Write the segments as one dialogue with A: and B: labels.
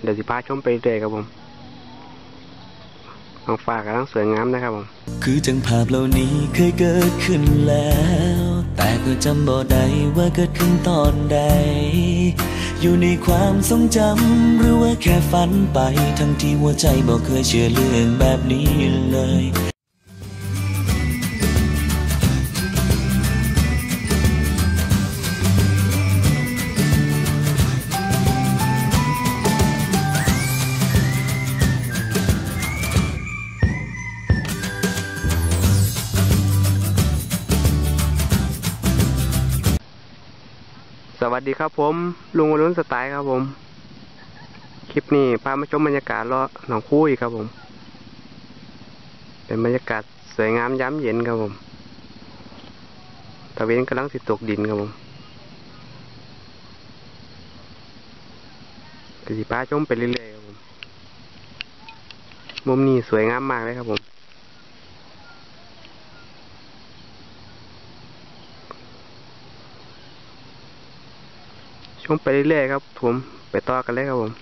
A: เดี๋ยวสิพาชมไปเรื่อยครับผมท้องฟ้ากำลังสวยงามนะครับผม
B: คือจังภาพเหล่านี้เคยเกิดขึ้นแล้วแต่ก็จำบ่ได้ว่าเกิดขึ้นตอนใดอยู่ในความทรงจำหรือว่าแค่ฝันไปทั้งที่หัวใจบ่เคยเชื่อเรื่องแบบนี้เลย
A: สวัสดีครับผมลุงวรุณสไตล์ครับผมคลิปนี้พามาชมบรรยากาศเลาะหนองคูอีกครับผมเป็นบรรยากาศสวยงามย้ำเย็นครับผมตะเวนกำลังสิตกดินครับผมเดี๋ยวสิพาชมไปเรื่อยๆครับผมมุมนี้สวยงามมากเลยครับผมชมไปเรื่อยๆครับผมไปต่อกันเลยครับผม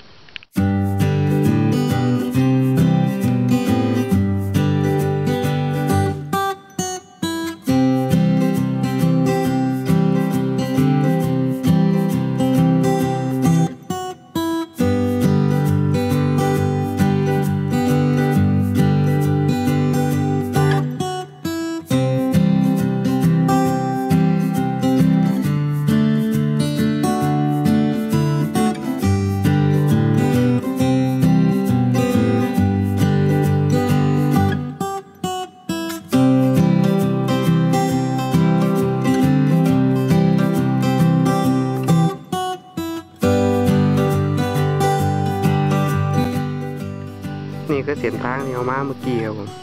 A: นี่ก็เส้นทางที่เอามาเมื่อกี้ครับผม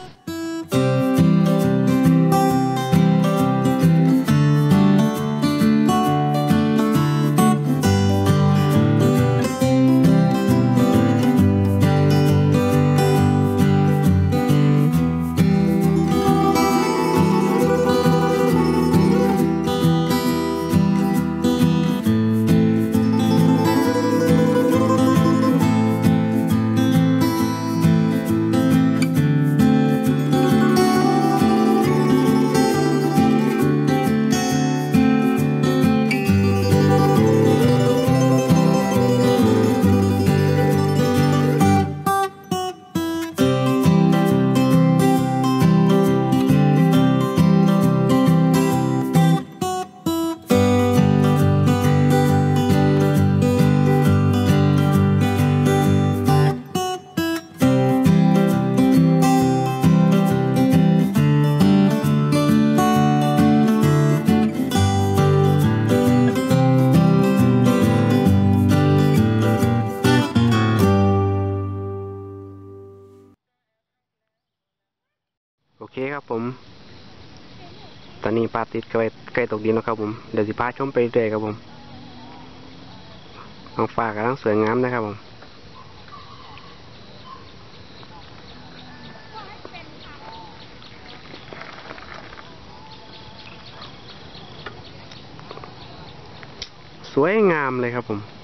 A: โอเคครับผมตอนนี้ปลาติดใกล้ตกดินแล้วครับผมเดี๋ยวสิพาชมไปเรื่อยครับผมท้องฟ้ากำลังสวยงามนะครับผมสวยงามเลยครับผม